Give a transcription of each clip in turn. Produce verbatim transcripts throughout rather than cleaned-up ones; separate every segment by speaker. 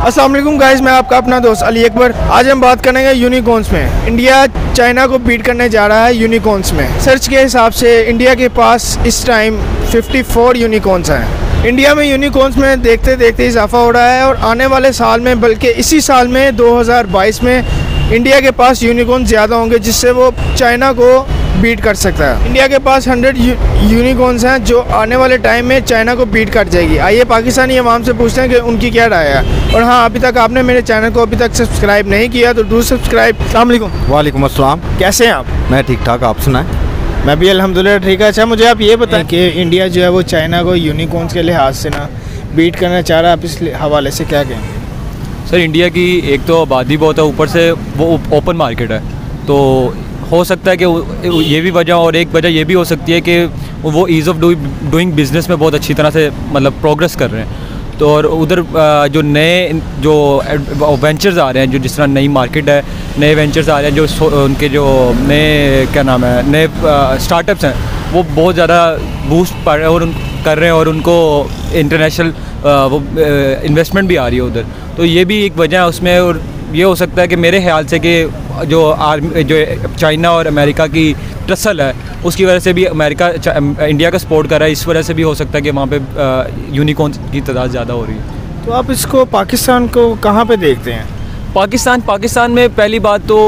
Speaker 1: अस्सलाम वालेकुम गाइस, मैं आपका अपना दोस्त अली अकबर। आज हम बात करेंगे यूनिकॉर्न्स में। इंडिया चाइना को बीट करने जा रहा है यूनिकॉर्न्स में। सर्च के हिसाब से इंडिया के पास इस टाइम चौवन यूनिकॉर्न्स हैं। इंडिया में यूनिकॉर्न्स में देखते देखते इजाफा हो रहा है और आने वाले साल में, बल्कि इसी साल में दो हज़ार बाईस में इंडिया के पास यूनिकॉर्न ज़्यादा होंगे, जिससे वो चाइना को बीट कर सकता है। इंडिया के पास हंड्रेड यूनिकॉर्न्स हैं जो आने वाले टाइम में चाइना को बीट कर जाएगी। आइए पाकिस्तानी अवाम से पूछते हैं कि उनकी क्या राय है। और हाँ, अभी तक आपने मेरे चैनल को अभी तक सब्सक्राइब नहीं किया तो डू सब्सक्राइब। अस्सलाम वालेकुम।
Speaker 2: वालेकुम अस्सलाम।
Speaker 1: कैसे हैं आप?
Speaker 2: मैं ठीक ठाक, आप सुनाएं?
Speaker 1: मैं भी अल्हम्दुलिल्लाह ठीक है। अच्छा, मुझे आप ये बताएं कि इंडिया जो है वो चाइना को यूनिकॉर्न्स के लिहाज से ना बीट करना चाह रहा है, आप इस हवाले से क्या कहेंगे?
Speaker 3: सर, इंडिया की एक तो आबादी बहुत है, ऊपर से वो ओपन मार्केट है, तो हो सकता है कि ये भी वजह, और एक वजह ये भी हो सकती है कि वो ईज़ ऑफ डूइंग बिज़नेस में बहुत अच्छी तरह से मतलब प्रोग्रेस कर रहे हैं। तो और उधर जो नए जो वेंचर्स आ रहे हैं, जो जिस तरह नई मार्केट है, नए वेंचर्स आ रहे हैं, जो उनके जो नए क्या नाम है नए स्टार्टअप्स हैं, वो बहुत ज़्यादा बूस्ट पा रहे हैं और उन कर रहे हैं और उनको इंटरनेशनल वो इन्वेस्टमेंट भी आ रही है उधर। तो ये भी एक वजह है उसमें। और ये हो सकता है कि मेरे ख्याल से कि जो आर्मी जो चाइना और अमेरिका की टसल है, उसकी वजह से भी अमेरिका इंडिया का सपोर्ट कर रहा है। इस वजह से भी हो सकता है कि वहाँ पे यूनिकॉर्न की तादाद ज़्यादा हो रही है।
Speaker 1: तो आप इसको पाकिस्तान को कहाँ पे देखते हैं?
Speaker 3: पाकिस्तान पाकिस्तान में पहली बात तो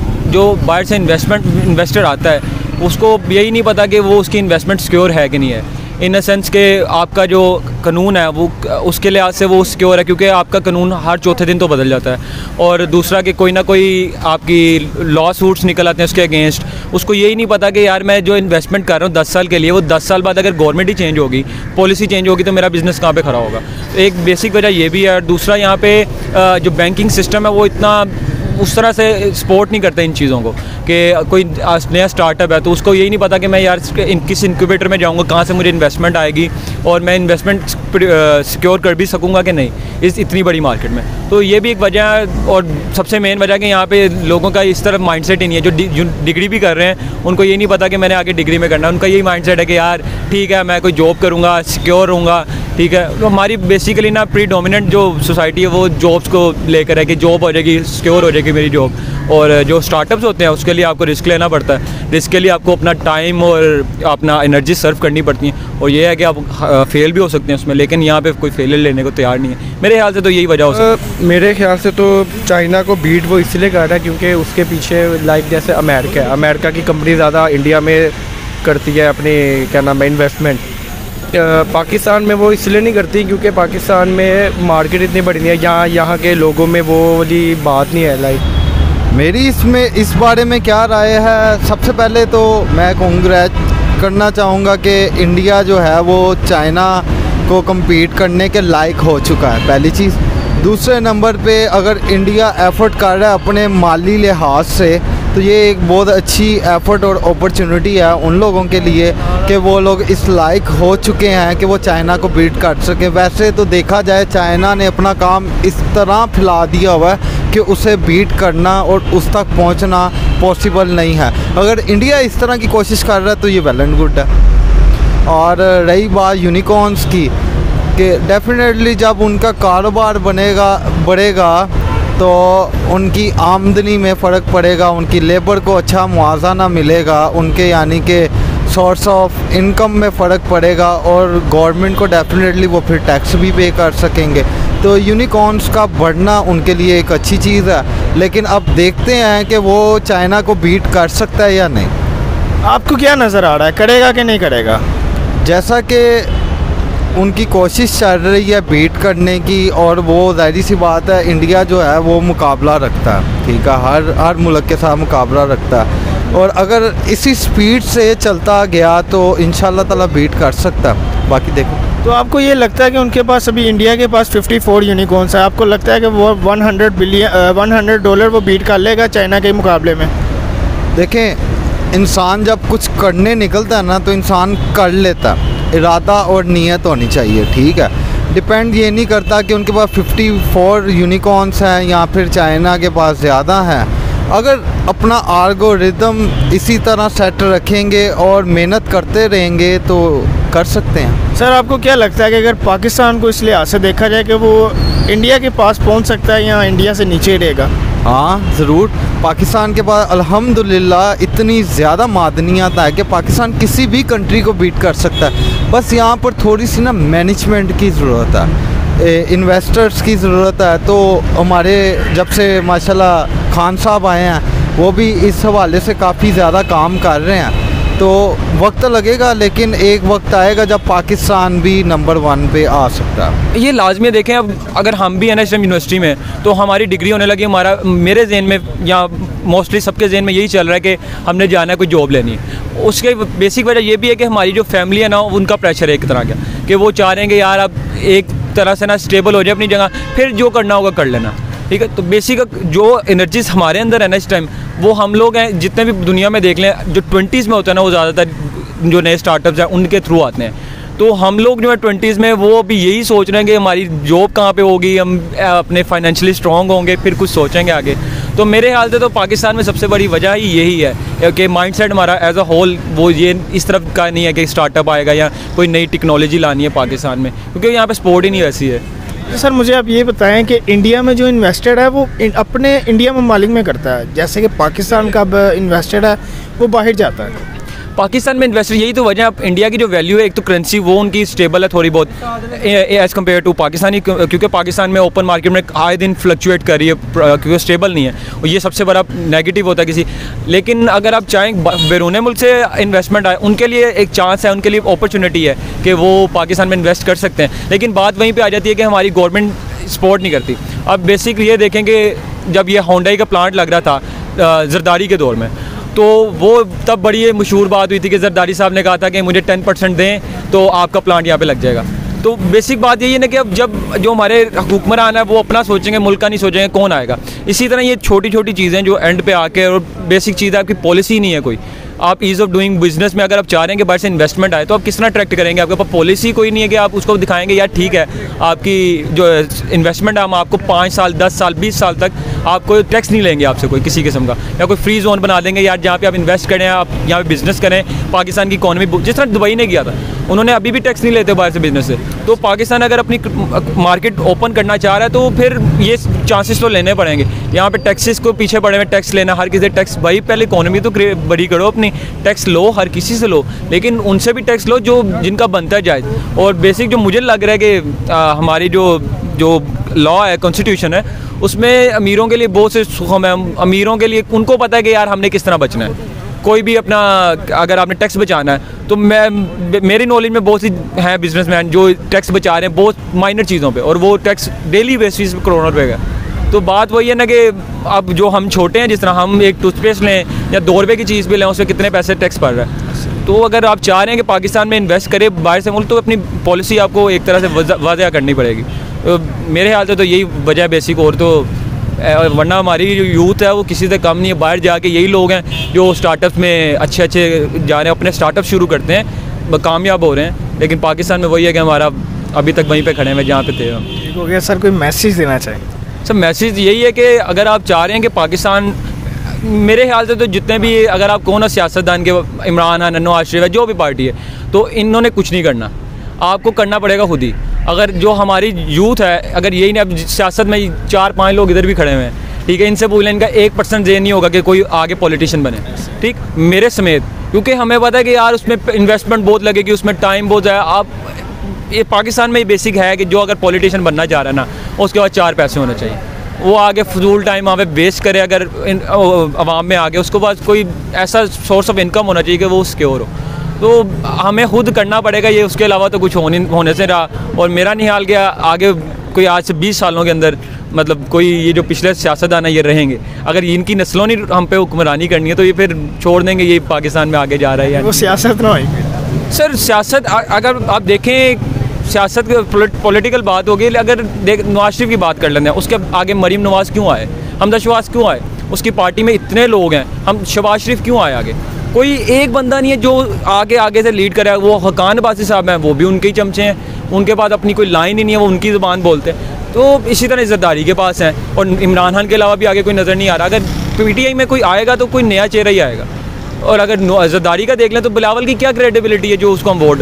Speaker 3: जो बाहर से इन्वेस्टमेंट इन्वेस्टर आता है, उसको यही नहीं पता कि वो उसकी इन्वेस्टमेंट सिक्योर है कि नहीं है। इन अ सेंस के आपका जो कानून है वो उसके लिहाज से वो सिक्योर है, क्योंकि आपका कानून हर चौथे दिन तो बदल जाता है। और दूसरा कि कोई ना कोई आपकी लॉ सूट्स निकल आते हैं उसके अगेंस्ट। उसको यही नहीं पता कि यार मैं जो इन्वेस्टमेंट कर रहा हूँ दस साल के लिए, वो दस साल बाद अगर गवर्नमेंट ही चेंज होगी, पॉलिसी चेंज होगी, तो मेरा बिज़नेस कहाँ पर खड़ा होगा। तो एक बेसिक वजह ये भी है। और दूसरा, यहाँ पर जो बैंकिंग सिस्टम है वो इतना उस तरह से सपोर्ट नहीं करते इन चीज़ों को कि कोई नया स्टार्टअप है तो उसको यही नहीं पता कि मैं यार इन किस इंक्यूबेटर में जाऊंगा, कहाँ से मुझे इन्वेस्टमेंट आएगी और मैं इन्वेस्टमेंट सिक्योर कर भी सकूंगा कि नहीं इस इतनी बड़ी मार्केट में। तो ये भी एक वजह है। और सबसे मेन वजह कि यहाँ पे लोगों का इस तरफ माइंडसेट ही नहीं है। जो, जो डिग्री भी कर रहे हैं उनको ये नहीं पता कि मैंने आगे डिग्री में करना है। उनका यही माइंडसेट है कि यार ठीक है, मैं कोई जॉब करूँगा, सिक्योर रहूँगा, ठीक है। तो हमारी बेसिकली ना प्री डोमिनेंट जो सोसाइटी है वो जॉब्स को लेकर है कि जॉब हो जाएगी, सिक्योर हो जाएगी मेरी जॉब। और जो स्टार्टअप्स होते हैं उसके लिए आपको रिस्क लेना पड़ता है। रिस्क के लिए आपको अपना टाइम और अपना एनर्जी सर्व करनी पड़ती है। और ये है कि आप फेल भी हो सकते हैं उसमें, लेकिन यहाँ पे कोई फेलियर लेने को तैयार नहीं है। मेरे ख्याल से तो यही वजह हो सकती है।
Speaker 1: मेरे ख्याल से तो चाइना को बीट वो इसलिए कर रहा है क्योंकि उसके पीछे लाइक जैसे अमेरिका है, अमेरिका की कंपनी ज़्यादा इंडिया में करती है अपनी क्या नाम है इन्वेस्टमेंट। पाकिस्तान में वो इसलिए नहीं करती क्योंकि पाकिस्तान में मार्केट इतनी बड़ी नहीं है। यहाँ यहाँ के लोगों में वो वाली बात नहीं है। लाइक
Speaker 2: मेरी इसमें इस बारे में क्या राय है, सबसे पहले तो मैं कांग्रेट करना चाहूँगा कि इंडिया जो है वो चाइना को compete करने के लायक हो चुका है, पहली चीज़। दूसरे नंबर पे अगर इंडिया एफ़र्ट कर रहा है अपने माली लिहाज से, तो ये एक बहुत अच्छी एफ़र्ट और अपॉर्चुनिटी है उन लोगों के लिए कि वो लोग इस लायक हो चुके हैं कि वो चाइना को बीट कर सकें। वैसे तो देखा जाए चाइना ने अपना काम इस तरह फैला दिया हुआ है कि उसे बीट करना और उस तक पहुंचना पॉसिबल नहीं है। अगर इंडिया इस तरह की कोशिश कर रहा है तो ये वेल एंड गुड है। और रही बात यूनिकॉर्न्स की, कि डेफिनेटली जब उनका कारोबार बनेगा बढ़ेगा तो उनकी आमदनी में फ़र्क पड़ेगा, उनकी लेबर को अच्छा मुआवजा मिलेगा, उनके यानी कि सोर्स ऑफ इनकम में फ़र्क पड़ेगा और गवर्नमेंट को डेफिनेटली वो फिर टैक्स भी पे कर सकेंगे। तो यूनिकॉर्न्स का बढ़ना उनके लिए एक अच्छी चीज़ है। लेकिन अब देखते हैं कि वो चाइना को बीट कर सकता है या नहीं।
Speaker 1: आपको क्या नज़र आ रहा है, करेगा कि नहीं करेगा?
Speaker 2: जैसा कि उनकी कोशिश चल रही है बीट करने की, और वो ज़ाहिर सी बात है इंडिया जो है वो मुकाबला रखता है, ठीक है, हर हर मुल्क के साथ मुकाबला रखता है। और अगर इसी स्पीड से चलता गया तो इंशाल्लाह ताला बीट कर सकता है। बाकी देखो।
Speaker 1: तो आपको ये लगता है कि उनके पास अभी इंडिया के पास चौवन यूनिकॉर्न्स है, आपको लगता है कि वो सौ बिलियन सौ डॉलर वो बीट कर लेगा चाइना के मुकाबले में?
Speaker 2: देखें, इंसान जब कुछ करने निकलता है ना तो इंसान कर लेता है। इरादा और नीयत होनी चाहिए, ठीक है। डिपेंड ये नहीं करता कि उनके पास चौवन यूनिकॉर्न्स हैं या फिर चाइना के पास ज़्यादा हैं। अगर अपना एल्गोरिदम इसी तरह सेट रखेंगे और मेहनत करते रहेंगे तो कर सकते हैं।
Speaker 1: सर आपको क्या लगता है कि अगर पाकिस्तान को इस लिहाज से देखा जाए कि वो इंडिया के पास पहुंच सकता है या इंडिया से नीचे रहेगा?
Speaker 2: हाँ ज़रूर, पाकिस्तान के पास अल्हम्दुलिल्लाह इतनी ज़्यादा मादनियात है कि पाकिस्तान किसी भी कंट्री को बीट कर सकता है। बस यहाँ पर थोड़ी सी ना मैनेजमेंट की ज़रूरत है, इन्वेस्टर्स की ज़रूरत है। तो हमारे जब से माशाल्लाह खान साहब आए हैं वो भी इस हवाले से काफ़ी ज़्यादा काम कर रहे हैं। तो वक्त लगेगा, लेकिन एक वक्त आएगा जब पाकिस्तान भी नंबर वन पे आ सकता है।
Speaker 3: ये लाजमी है। देखें, अब अगर हम भी एन एच एम यूनिवर्सिटी में तो हमारी डिग्री होने लगी, हमारा मेरे जहन में या मोस्टली सबके जहन में यही चल रहा है कि हमने जाना है कोई जॉब लेनी है। उसके बेसिक वजह ये भी है कि हमारी जो फैमिली है ना, उनका प्रेशर है एक तरह का, कि वो चाह रहे हैं कि यार अब एक तरह से ना स्टेबल हो जाए अपनी जगह, फिर जो करना होगा कर लेना। ठीक है, तो बेसिक जो एनर्जीज हमारे अंदर है ना इस टाइम, वो हम लोग हैं जितने भी दुनिया में देख लें, जो ट्वेंटीज़ में होता है ना, वो ज़्यादातर जो नए स्टार्टअप्स हैं उनके थ्रू आते हैं। तो हम लोग जो है ट्वेंटीज़ में वो अभी यही सोच रहे हैं कि हमारी जॉब कहाँ पे होगी, हम अपने फाइनेंशियली स्ट्रॉन्ग होंगे, फिर कुछ सोचेंगे आगे। तो मेरे ख्याल से तो पाकिस्तान में सबसे बड़ी वजह ही यही है कि माइंडसेट हमारा एज अ होल वो ये इस तरफ का नहीं है कि स्टार्टअप आएगा या कोई नई टेक्नोलॉजी लानी है पाकिस्तान में, क्योंकि यहाँ पे सपोर्ट ही नहीं वैसी है।
Speaker 1: सर मुझे आप ये बताएं कि इंडिया में जो इन्वेस्टेड है वो अपने इंडिया ममालिक में करता है, जैसे कि पाकिस्तान का अब इन्वेस्टेड है वो बाहर जाता है।
Speaker 3: पाकिस्तान में इन्वेस्टर, यही तो वजह है। इंडिया की जो वैल्यू है, एक तो करेंसी वो उनकी स्टेबल है थोड़ी बहुत एज़ कम्पेयर टू पाकिस्तानी, क्योंकि पाकिस्तान में ओपन मार्केट में आए दिन फ्लक्चुएट कर रही है क्योंकि स्टेबल नहीं है, और ये सबसे बड़ा नेगेटिव होता है किसी। लेकिन अगर आप चाहें बैरून मुल्क से इन्वेस्टमेंट आए, उनके लिए एक चांस है, उनके लिए अपॉर्चुनिटी है कि वो पाकिस्तान में इन्वेस्ट कर सकते हैं। लेकिन बात वहीं पर आ जाती है कि हमारी गवर्नमेंट सपोर्ट नहीं करती। अब बेसिक ये देखें कि जब ये होंडाई का प्लांट लग रहा था जरदारी के दौर में, तो वो तब बड़ी मशहूर बात हुई थी कि जरदारी साहब ने कहा था कि मुझे टेन परसेंट दें तो आपका प्लांट यहाँ पे लग जाएगा। तो बेसिक बात यही है ना कि अब जब जो हमारे हुक्मरान है वो अपना सोचेंगे, मुल्क का नहीं सोचेंगे, कौन आएगा। इसी तरह ये छोटी छोटी चीज़ें जो एंड पे आके, और बेसिक चीज़ है आपकी पॉलिसी नहीं है कोई। आप ईज़ ऑफ डूइंग बिजनेस में अगर आप चाह रहे हैं कि बाहर से इन्वेस्टमेंट आए, तो आप किस तरह अट्रैक्ट करेंगे? आपके पास पॉलिसी कोई नहीं है कि आप उसको दिखाएंगे यार ठीक है आपकी जो इन्वेस्टमेंट है हम आपको पाँच साल दस साल बीस साल तक आपको टैक्स नहीं लेंगे आपसे कोई किसी किस्म का, या कोई फ्री जोन बना देंगे यार जहाँ पे आप इन्वेस्ट करें, आप यहाँ पे बिजनेस करें। पाकिस्तान की इकॉनमी जिस तरह दुबई ने किया था, उन्होंने अभी भी टैक्स नहीं लेते बाहर से बिजनेस से। तो पाकिस्तान अगर अपनी मार्केट ओपन करना चाह रहा है तो फिर ये चांसेस तो लेने पड़ेंगे। यहाँ पे टैक्सेस को पीछे पड़े हुए, टैक्स लेना हर किसी टैक्स, भाई पहले इकॉनमी तो बड़ी करो अपनी, टैक्स लो हर किसी से लो, लेकिन उनसे भी टैक्स लो जो जिनका बनता है जायज़। और बेसिक जो मुझे लग रहा है कि आ, हमारी जो जो लॉ है, कॉन्स्टिट्यूशन है, उसमें अमीरों के लिए बहुत से सुखम है। अमीरों के लिए उनको पता है कि यार हमने किस तरह बचना है। कोई भी अपना अगर आपने टैक्स बचाना है तो मैं मेरी नॉलेज में बहुत सी हैं बिजनेसमैन जो टैक्स बचा रहे हैं बहुत माइनर चीज़ों पे, और वो टैक्स डेली बेसिस पे करोड़ों रुपए का। तो बात वही है ना कि अब जो हम छोटे हैं, जिस तरह हम एक टूथपेस्ट लें या दो रुपये की चीज़ भी लें, उसमें कितने पैसे टैक्स पड़ रहा है। तो अगर आप चाह रहे हैं कि पाकिस्तान में इन्वेस्ट करें बाहर से मुल्क, तो अपनी पॉलिसी आपको एक तरह से वाज़ह करनी पड़ेगी। तो मेरे ख्याल से तो यही वजह है बेसिक, और तो वरना हमारी जो यूथ है वो किसी से कम नहीं है। बाहर जाके यही लोग हैं जो स्टार्टअप्स में अच्छे अच्छे जा रहे हैं, अपने स्टार्टअप शुरू करते हैं, कामयाब हो रहे हैं। लेकिन पाकिस्तान में वही है कि हमारा अभी तक वहीं पे खड़े हैं जहाँ पे थे हम।
Speaker 1: ठीक हो गया सर, कोई मैसेज देना चाहिए?
Speaker 3: सर मैसेज यही है कि अगर आप चाह रहे हैं कि पाकिस्तान, मेरे ख्याल से तो जितने भी अगर आप कौन सियासतदान के, इमरान खान, नवाज शरीफ है, जो भी पार्टी है, तो इन्होंने कुछ नहीं करना, आपको करना पड़ेगा खुद ही। अगर जो हमारी यूथ है, अगर यही नहीं, अब सियासत में चार पांच लोग इधर भी खड़े हुए हैं, ठीक है, इनसे बोलें इनका एक परसेंट ये नहीं होगा कि कोई आगे पॉलिटिशियन बने, ठीक, मेरे समेत, क्योंकि हमें पता है कि यार उसमें इन्वेस्टमेंट बहुत लगेगी, उसमें टाइम बहुत है। आप ये पाकिस्तान में ये बेसिक है कि जो अगर पॉलिटिशियन बनना चाह रहा है ना, उसके बाद चार पैसे होने चाहिए, वो आगे फजूल टाइम वहाँ पे वेस्ट करे अगर आवाम में आगे, उसके बाद कोई ऐसा सोर्स ऑफ इनकम होना चाहिए कि वो सिक्योर हो। तो हमें खुद करना पड़ेगा ये, उसके अलावा तो कुछ होने होने से रहा। और मेरा नहीं हाल गया आगे कोई आज से बीस सालों के अंदर, मतलब कोई ये जो पिछले सियासतदान है ये रहेंगे, अगर इनकी नस्लों ने हम पे हुक्मरानी करनी है तो ये फिर छोड़ देंगे, ये पाकिस्तान में आगे जा रहा है।
Speaker 1: वो सियासत ना होगी सर,
Speaker 3: सियासत अगर आप देखें, सियासत पॉलिटिकल बात होगी। अगर देख नवाज शरीफ की बात कर लेते हैं, उसके आगे मरीम नवाज क्यों आए, हमजा शहबाज क्यों आए, उसकी पार्टी में इतने लोग हैं, हम शहबाज शरीफ क्यों आए आगे? कोई एक बंदा नहीं है जो आगे आगे से लीड करे। वो हकान बासी साहब हैं, वो भी उनके ही चमचे हैं, उनके पास अपनी कोई लाइन ही नहीं है, वो उनकी ज़ुबान बोलते हैं। तो इसी तरह जरदारी के पास हैं, और इमरान खान के अलावा भी आगे कोई नज़र नहीं आ रहा। अगर पीटीआई में कोई आएगा तो कोई नया चेहरा ही आएगा। और अगर जरदारी का देख लें तो बिलावल की क्या क्रेडिबिलिटी है जो उसको हम वोट डालें?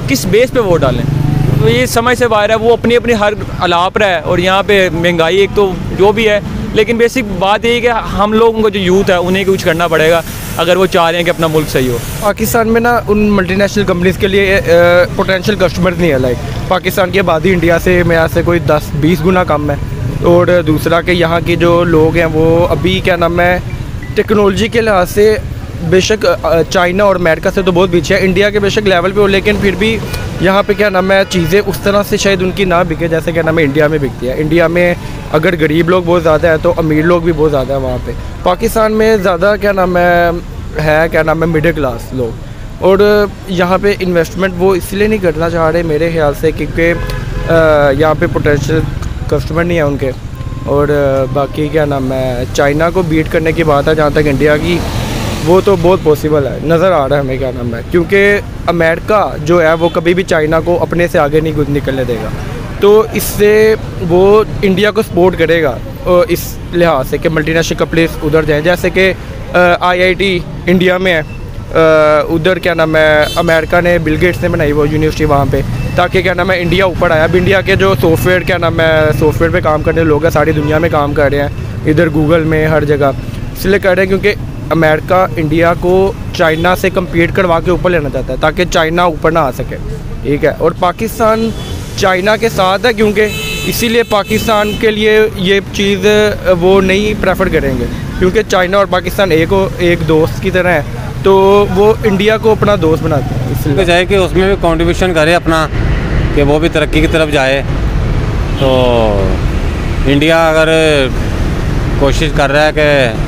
Speaker 3: किस बेस पे वोट डालें, तो ये समझ से बाहर है। वो अपनी अपनी हर अलाप रहा है और यहाँ पे महंगाई एक तो जो भी है, लेकिन बेसिक बात यही है कि हम लोगों को जो यूथ है उन्हें कुछ करना पड़ेगा अगर वो चाह रहे हैं कि अपना मुल्क सही हो।
Speaker 4: पाकिस्तान में ना उन मल्टीनेशनल कंपनीज़ के लिए पोटेंशियल कस्टमर नहीं है। लाइक पाकिस्तान की आबादी इंडिया से मेरे से कोई दस बीस गुना कम है, और दूसरा कि यहाँ के जो लोग हैं वो अभी क्या नाम है टेक्नोलॉजी के लिहाज से बेशक चाइना और अमेरिका से तो बहुत पीछे है, इंडिया के बेशक लेवल पे हो, लेकिन फिर भी यहाँ पे क्या नाम है चीज़ें उस तरह से शायद उनकी ना बिके जैसे क्या नाम है इंडिया में बिकती है। इंडिया में अगर गरीब लोग बहुत ज़्यादा है तो अमीर लोग भी बहुत ज़्यादा है वहाँ पे। पाकिस्तान में ज़्यादा क्या नाम है है क्या नाम है मिडिल क्लास लोग, और यहाँ पे इन्वेस्टमेंट वो इसलिए नहीं करना चाह रहे मेरे ख्याल से क्योंकि यहाँ पे पोटेंशियल कस्टमर नहीं है उनके। और बाकी क्या नाम है चाइना को बीट करने की बात है जहाँ तक इंडिया की, वो तो बहुत पॉसिबल है, नज़र आ रहा है हमें क्या नाम है, क्योंकि अमेरिका जो है वो कभी भी चाइना को अपने से आगे नहीं कुछ निकलने देगा। तो इससे वो इंडिया को सपोर्ट करेगा इस लिहाज से कि मल्टीनेशनल कंपनीज उधर जाएँ, जैसे कि आईआईटी इंडिया में है, उधर क्या नाम है अमेरिका ने बिल गेट्स ने बनाई वो यूनिवर्सिटी वहाँ पे, ताकि क्या नाम है इंडिया ऊपर आया। अब इंडिया के जो सॉफ्टवेयर क्या नाम है सॉफ्टवेयर पे काम करने लोग हैं सारी दुनिया में काम कर रहे हैं, इधर गूगल में हर जगह इसलिए कर रहे हैं क्योंकि अमेरिका इंडिया को चाइना से कम्पीट करवा के ऊपर लेना चाहता है ताकि चाइना ऊपर ना आ सके, ठीक है। और पाकिस्तान चाइना के साथ है क्योंकि इसीलिए पाकिस्तान के लिए ये चीज़ वो नहीं प्रेफर करेंगे, क्योंकि चाइना और पाकिस्तान एक एक दोस्त की तरह है, तो वो इंडिया को अपना दोस्त बनाते हैं। इसलिए
Speaker 5: चाहे कि उसमें भी कंट्रीब्यूशन करे अपना, कि वो भी तरक्की की तरफ जाए। तो इंडिया अगर कोशिश कर रहा है कि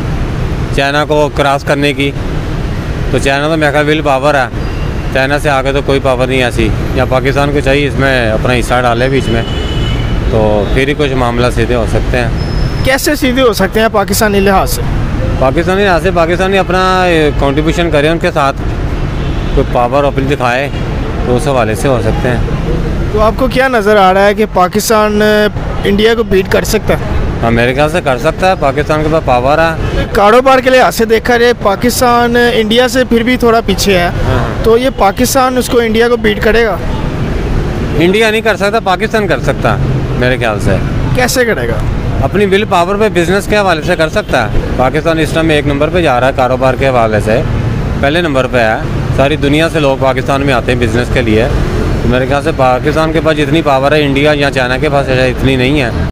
Speaker 5: चाइना को क्रॉस करने की, तो चाइना तो मेरा विल पावर है, चाइना से आगे तो कोई पावर नहीं ऐसी, या पाकिस्तान को चाहिए इसमें अपना हिस्सा डाले बीच में, तो फिर ही कुछ मामला सीधे हो सकते हैं।
Speaker 1: कैसे सीधे हो सकते हैं पाकिस्तानी लिहाज से?
Speaker 5: पाकिस्तानी लिहाज से पाकिस्तानी अपना कंट्रीब्यूशन करे, उनके साथ कोई पावर अपनी दिखाए, तो उस हवाले से हो सकते हैं।
Speaker 1: तो आपको क्या नज़र आ रहा है कि पाकिस्तान इंडिया को बीट कर सकता है?
Speaker 5: अमेरिका से कर सकता है, पाकिस्तान के पास पावर है।
Speaker 1: कारोबार के लिहाज से देखा जाए पाकिस्तान इंडिया से फिर भी थोड़ा पीछे है,
Speaker 5: हाँ।
Speaker 1: तो ये पाकिस्तान उसको इंडिया को बीट करेगा?
Speaker 5: इंडिया नहीं कर सकता, पाकिस्तान कर सकता मेरे ख्याल से।
Speaker 1: कैसे करेगा?
Speaker 5: अपनी विल पावर पे बिजनेस के हवाले से कर सकता है। पाकिस्तान इस टाइम में एक नंबर पे जा रहा है कारोबार के हवाले से, पहले नंबर पे है। सारी दुनिया से लोग पाकिस्तान में आते हैं बिज़नेस के लिए। तो मेरे ख्याल से पाकिस्तान के पास जितनी पावर है इंडिया या चाइना के पास इतनी नहीं है।